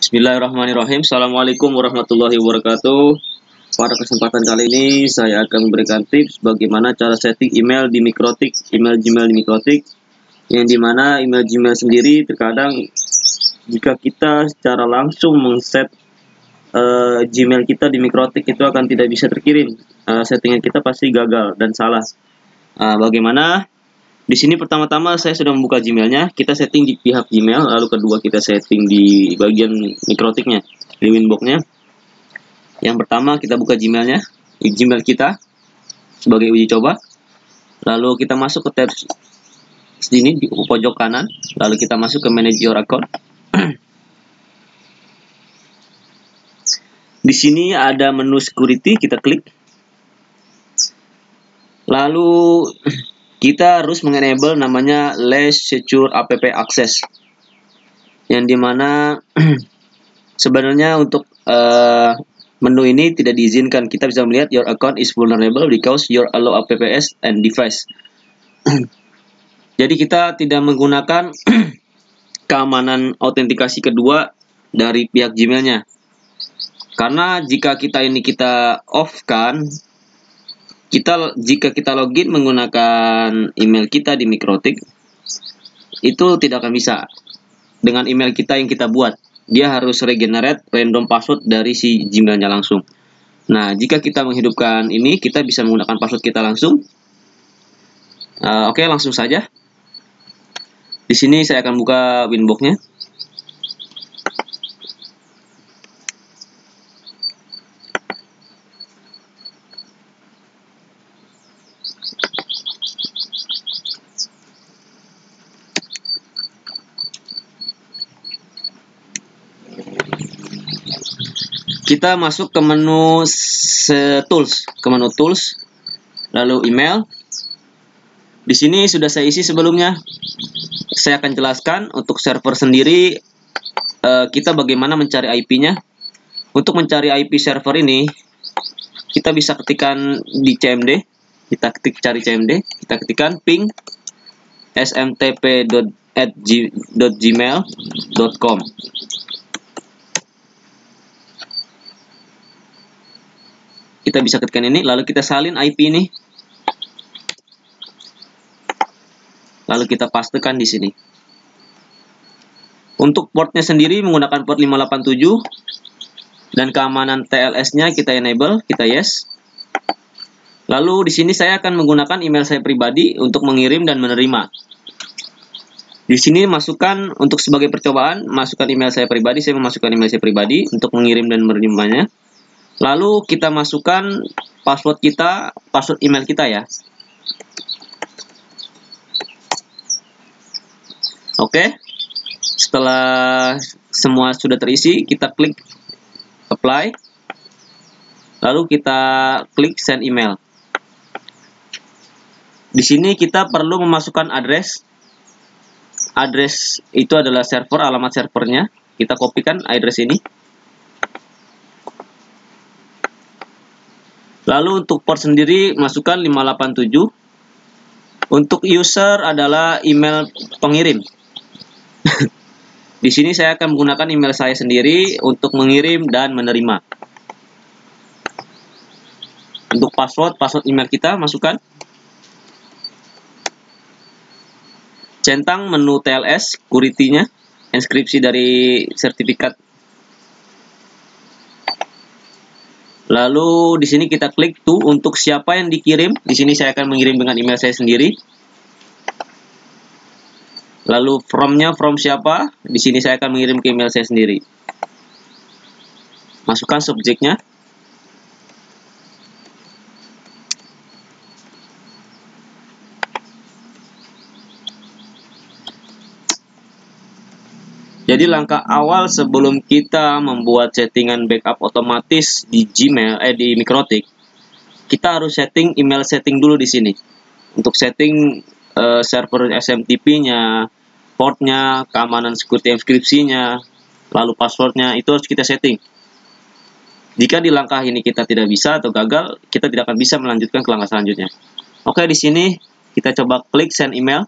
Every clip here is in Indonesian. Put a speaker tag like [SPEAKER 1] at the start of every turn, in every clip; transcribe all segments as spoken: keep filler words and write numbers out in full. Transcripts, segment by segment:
[SPEAKER 1] Bismillahirrahmanirrahim. Assalamualaikum warahmatullahi wabarakatuh. Pada kesempatan kali ini saya akan memberikan tips bagaimana cara setting email di Mikrotik, email Gmail di Mikrotik, yang dimana email Gmail sendiri terkadang jika kita secara langsung mengset uh, Gmail kita di Mikrotik itu akan tidak bisa terkirim. Uh, settingan kita pasti gagal dan salah. Uh, bagaimana? Di sini pertama-tama saya sudah membuka Gmailnya, kita setting di pihak Gmail, lalu kedua kita setting di bagian Mikrotiknya, di winboxnya. Yang pertama kita buka Gmailnya, Gmail kita sebagai uji coba, lalu kita masuk ke tab sini di pojok kanan, lalu kita masuk ke Manage Your Account. Di sini ada menu security, kita klik, lalu kita harus mengenable namanya Less Secure App Access, yang dimana sebenarnya untuk uh, menu ini tidak diizinkan. Kita bisa melihat your account is vulnerable because your allow apps and device. Jadi kita tidak menggunakan keamanan autentikasi kedua dari pihak Gmailnya, karena jika kita ini kita off kan, Kita, jika kita login menggunakan email kita di Mikrotik, itu tidak akan bisa dengan email kita yang kita buat. Dia harus regenerate random password dari si Gmailnya langsung. Nah, jika kita menghidupkan ini, kita bisa menggunakan password kita langsung. Uh, Oke, okay, langsung saja. Di sini saya akan buka winboxnya. Kita masuk ke menu tools, ke menu tools, lalu email. Di sini sudah saya isi sebelumnya. Saya akan jelaskan untuk server sendiri uh, kita bagaimana mencari I P-nya. Untuk mencari I P server ini, kita bisa ketikkan di C M D. Kita ketik cari C M D, kita ketikkan ping smtp at gmail dot com. Kita bisa ketikkan ini, lalu kita salin I P ini, lalu kita pastekan di sini. Untuk portnya sendiri menggunakan port lima delapan tujuh dan keamanan T L S-nya kita enable, kita yes. Lalu di sini saya akan menggunakan email saya pribadi untuk mengirim dan menerima. Di sini masukkan untuk sebagai percobaan, masukkan email saya pribadi, saya memasukkan email saya pribadi untuk mengirim dan menerimanya. Lalu kita masukkan password kita, password email kita ya. Oke, setelah semua sudah terisi, kita klik apply, lalu kita klik send email. Di sini kita perlu memasukkan address. Address itu adalah server, alamat servernya. Kita kopikan address ini. Lalu untuk port sendiri masukkan lima delapan tujuh. Untuk user adalah email pengirim. Di sini saya akan menggunakan email saya sendiri untuk mengirim dan menerima. Untuk password, password email kita masukkan. Centang menu T L S, security-nya, inskripsi dari sertifikat. Lalu di sini kita klik to untuk siapa yang dikirim. Di sini saya akan mengirim dengan email saya sendiri. Lalu from-nya from siapa? Di sini saya akan mengirim ke email saya sendiri. Masukkan subjeknya. Jadi langkah awal sebelum kita membuat settingan backup otomatis di Gmail, eh di Mikrotik, kita harus setting email setting dulu di sini. Untuk setting uh, server S M T P-nya, portnya, keamanan security inskripsinya, lalu passwordnya, itu harus kita setting. Jika di langkah ini kita tidak bisa atau gagal, kita tidak akan bisa melanjutkan ke langkah selanjutnya. Oke, di sini kita coba klik send email.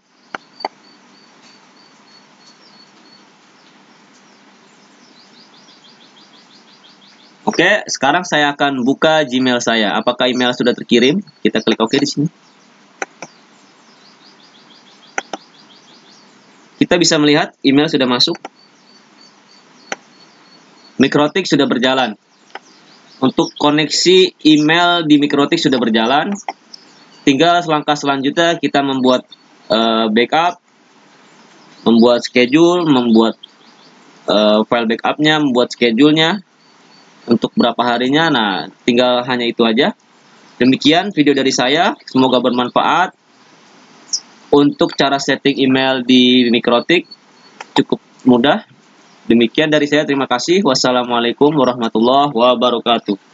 [SPEAKER 1] Oke, sekarang saya akan buka Gmail saya. Apakah email sudah terkirim? Kita klik OK di sini. Kita bisa melihat email sudah masuk. Mikrotik sudah berjalan. Untuk koneksi email di Mikrotik sudah berjalan. Tinggal langkah selanjutnya kita membuat uh, backup, membuat schedule, membuat uh, file backupnya, membuat schedule-nya untuk berapa harinya. Nah, tinggal hanya itu aja. Demikian video dari saya, semoga bermanfaat. Untuk cara setting email di Mikrotik cukup mudah. Demikian dari saya, terima kasih. Wassalamualaikum warahmatullahi wabarakatuh.